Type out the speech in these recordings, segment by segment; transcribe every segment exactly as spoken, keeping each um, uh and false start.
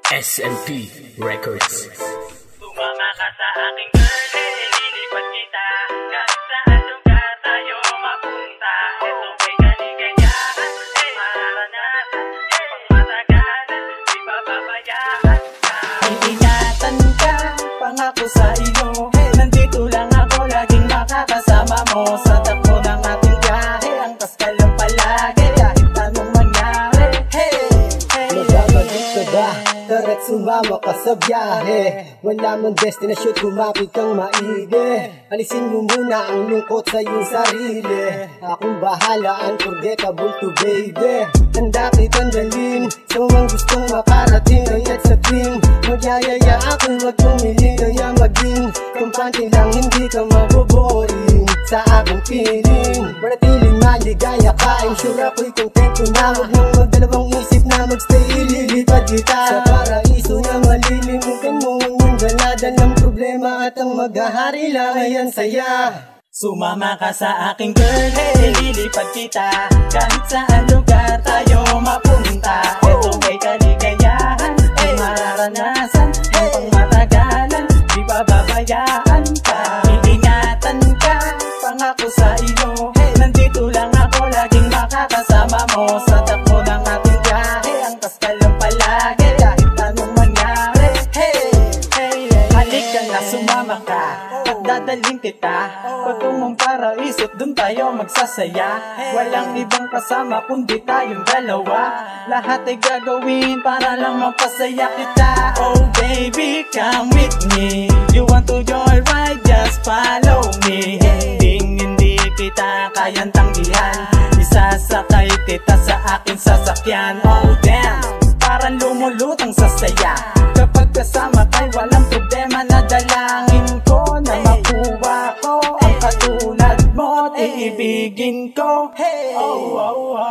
S M P Records. Sumama ka sa aking girl, eh, lilipat kita. Kahit saan lugar tayo mapunta. Ito may kaligayahan, eh, mararanasan. Eh, pangmatagalan, di pababayaan ka. Iingatan ka, pangako sa iyo. Hey, nandito lang ako, laging makakasama mo. Sa takbo ng ating biyahe, ang paskal lang palagi. Kahit anong mangyari, hey, hey, magkakabit ka ba? Tara't sumama ka sa biyahe. Wala mang destinasyon, kumapit kang maigi. Alisin mo muna ang lungkot sa iyong sarili. Akong bahala, unforgettable to baby. Handa kitang dalhin sa mga gustong makarating. Kaya't sa tuwing magyayaya ako, wag pumiling. Kaya maging kampante lang, hindi ka maboboring sa aking feeling. Manatiling maligaya ka, I'm sure ako'y kontento na. Huwag nang magdalawang isip na magstay, ililipat kita sa paraiso na malilimutan mo ang iyong daladalang problema. At ang maghahari lang ay ang saya. Sumama ka sa aking girl, hey, lilipat kita. Kahit saan lugar tayo mapunta. Ito may kaligayahan, hey, mararanasan. Hey, pangmatagalan, di bababayaan ka. Iingatan ka, pangako sa iyo. Hey, nandito lang ako, laging makakasama mo. Sa takbo ng ating biyahe, ang paskal lang palagi. Kahit anong mangyari, hey, hey, hey, halik ka na, sumama ka. Dadaling kita patungong paraiso't dun tayo magsasaya. Walang ibang kasama kundi tayong dalawa. Lahat ay gagawin para lang mapasaya kita. Oh baby, come with me. You want to joyride, just follow me. Hinding hindi kita kayang tanggihan. Isasakay kita sa aking sasakyan. Oh damn, parang lumulutang sa saya. Kapag kasama kay walang problema na dalangin ko na makuha ko ang katulad mo at iibigin ko. Hey, oh, oh,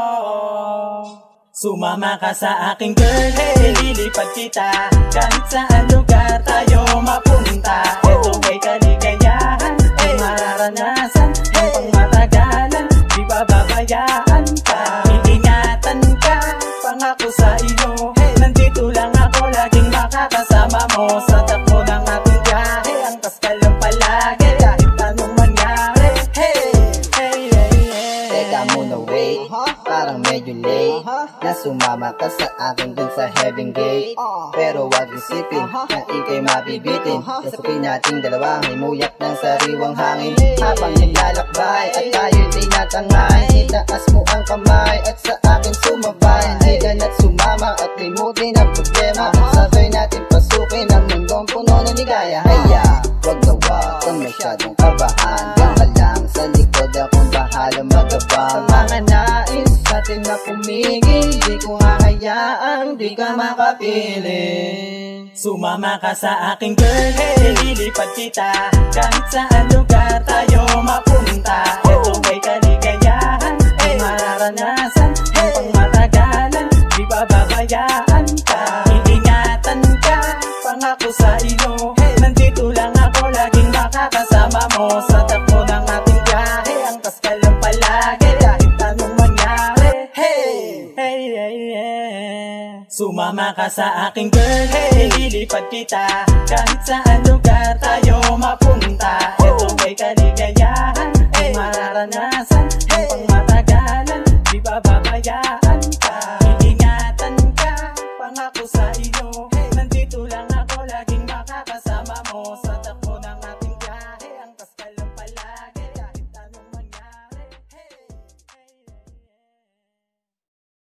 oh. Sumama ka sa aking girl, hey, lilipat kita. Kahit saan lugar tayo mapunta. Ito may kaligayahan, hey, mararanasan. Hey, pangmatagalan, di bababayaan ka. Iingatan ka, pangako sa iyo. Hey, nandito lang ako, laging makakasama mo. Sa takbo ng ating biyahe, ang paskal lang palagi. Kahit anong mangyari, hey, hey, hey, hey. Teka muna wait, parang medyo late na sumama ka sa akin dun sa Heaven Gate. Pero wag isipin na ikay mabibitin. Lasapin nating dalawa, himuyak ng sariwang hangin. Habang nilalakbay at tayo'y tinatangay, itaas mo ang kamay at sa akin sumabay. Hindi ka na't sumama at limutin ang problema. Sabay natin pasukin ang mundong puno ng ligaya. Haya, wag na wag kang masyadong kabahan. Diyan ka lang sa likod, akong bahala magabang. Sa mga nais natin na pumigil, di ko hahayaan, di ka makapiling. Sumama ka sa aking girl, hey, lilipat kita. Kahit saan lugar tayo mapunta. Ito may kaligayahan, hey, mararanasan. Hey, pangmatagalan, di bababayaan ka. Iingatan ka, pangako sa iyo. Hey, nandito lang ako, laging makakasama mo. Sa takbo ng ating biyahe, ang paskal lang palagi. Kahit anong mangyari, hey, hey, hey, hey. Sumama ka sa aking girl, hey, lilipat kita. Kahit saan lugar tayo mapunta. Ito may kaligayahan, hey, mararanasan. Hey, pangmatagalan, di bababayaan ka. Iingatan ka, pangako sa iyo. Hey, nandito lang ako, laging makakasama mo.